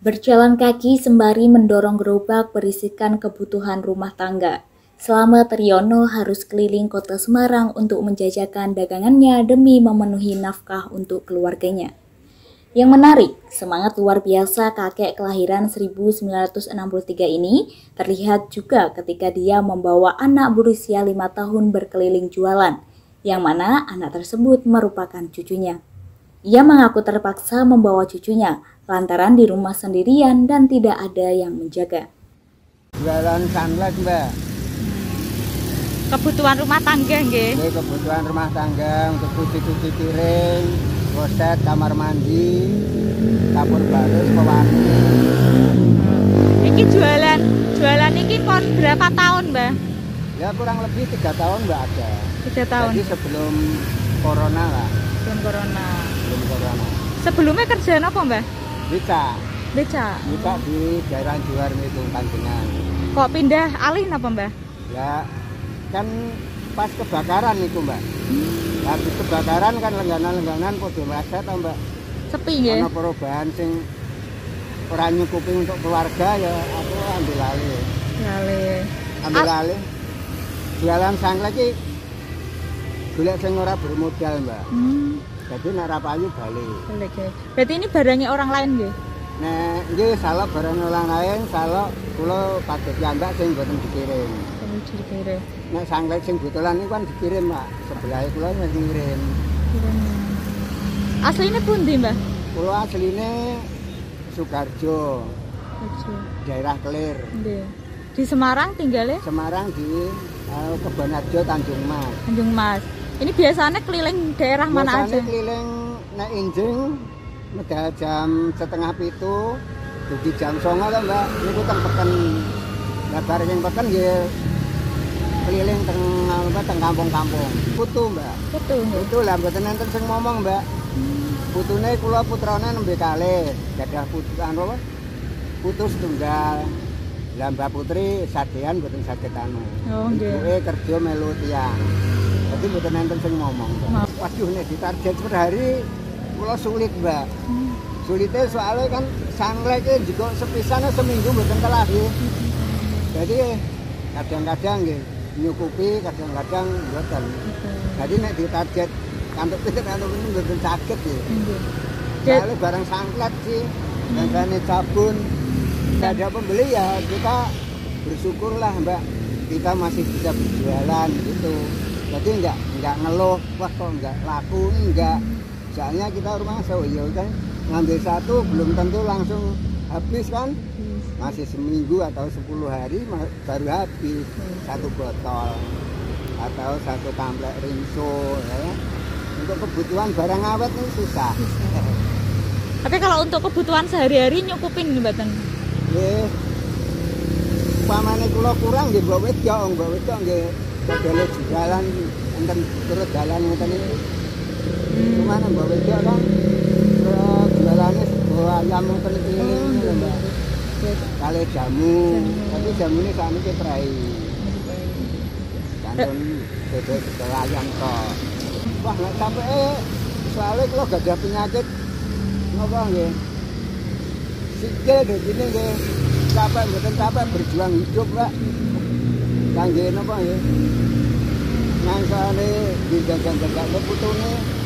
Berjalan kaki sembari mendorong gerobak berisikan kebutuhan rumah tangga. Selama Triyono harus keliling kota Semarang untuk menjajakan dagangannya demi memenuhi nafkah untuk keluarganya. Yang menarik, semangat luar biasa kakek kelahiran 1963 ini terlihat juga ketika dia membawa anak berusia 5 tahun berkeliling jualan, yang mana anak tersebut merupakan cucunya. Ia mengaku terpaksa membawa cucunya lantaran di rumah sendirian dan tidak ada yang menjaga. Jualan sunlight, Mbak. Kebutuhan rumah tangga nggih. Ini kebutuhan rumah tangga untuk cuci piring, kloset, kamar mandi, dapur barus, pewangi. Iki jualan iki pon berapa tahun, Mbak? Ya kurang lebih 3 tahun Mbak ada. 3 tahun. Jadi sebelum corona lah. Sebelum corona. Sebelum corona. Sebelumnya kerjaan apa, Mbak? Beca di daerah Juar itu Panjenengan. Kok pindah alih apa, Mbak? Ya kan pas kebakaran itu, Mbak. Habis kebakaran kan lengganan podo meleset toh, Mbak. Sepi nggih. Ana perubahan sing ora nyukupi untuk keluarga ya aku ambil alih. Ambil alih. Jualan sangklek iki golek sing ora bermodal, Mbak. Jadi nek ra payu balik. Berarti ini barangnya orang lain nggih? Nek nggih salah barang orang lain, salah kula pakai piyambak sing mboten dikirim. Dikirim. Nek sangklek sing botolan niku kan dikirim, Mbak. Sebelah kula sing ngirim. Aslinya pundi, Mbak? Kula asline Sukarjo. Daerah Kelir. Nggih. Di Semarang tinggalnya? Semarang di Kebonarjo Tanjung Mas. Tanjung Mas. Ini biasanya keliling daerah mana aja? Biasanya keliling nek Injing medal jam 6:30, jadi jam 09.00 lho, Mbak. Niku teng peken. Lah bareng yang peken nggih keliling teng kampung-kampung. Putu, Mbak. Putu lah mboten enten sing ngomong, Mbak. Putune kula putrane nembe kalih, gadah putuan apa? Putus tunggal. Lah Mbak Putri sadean mboten saged anu. Oh nggih. Ibuke kerja melu tiyang. Jadi mboten enten sing ngomong. Waduh nek ditarget per hari kula sulit, Mbak. Sulite soalnya kan sangleke juga sepisane seminggu mboten kelah nggih. Jadi kadang-kadang nggih nyukupi, kadang-kadang mboten. Jadi nek ditarget kantuk ini mboten saged nggih. Soalnya barang sangklet sih, biasanya sabun. Tidak ada pembeli ya kita bersyukurlah, Mbak, kita masih bisa berjualan gitu. Jadi enggak ngeluh, wah kok enggak laku, enggak. Soalnya kita rumah ya kan ngambil satu belum tentu langsung habis kan. Masih seminggu atau 10 hari baru habis satu botol atau satu kamplek rinso ya. Untuk kebutuhan barang awet ini susah. Tapi kalau untuk kebutuhan sehari-hari nyukupin Mboten? Nggih. Pamane kula kurang nggih mbok wedok nggih badhe jualan enten turut dalan ngoten iki. Cumane mbok wedok kan jualane sego ayam ngoten iki lho, Mbak. Kali jamu, tapi jamune sakniki prei. Kantun bebek sego ayam kok. Wah, nek sampe soalnya kula gadah penyakit napa nggih. Sikil begini nggih, capek mboten capek berjuang hidup, Pak. Kangge napa nggih? Nangsane dijaga-jaga putune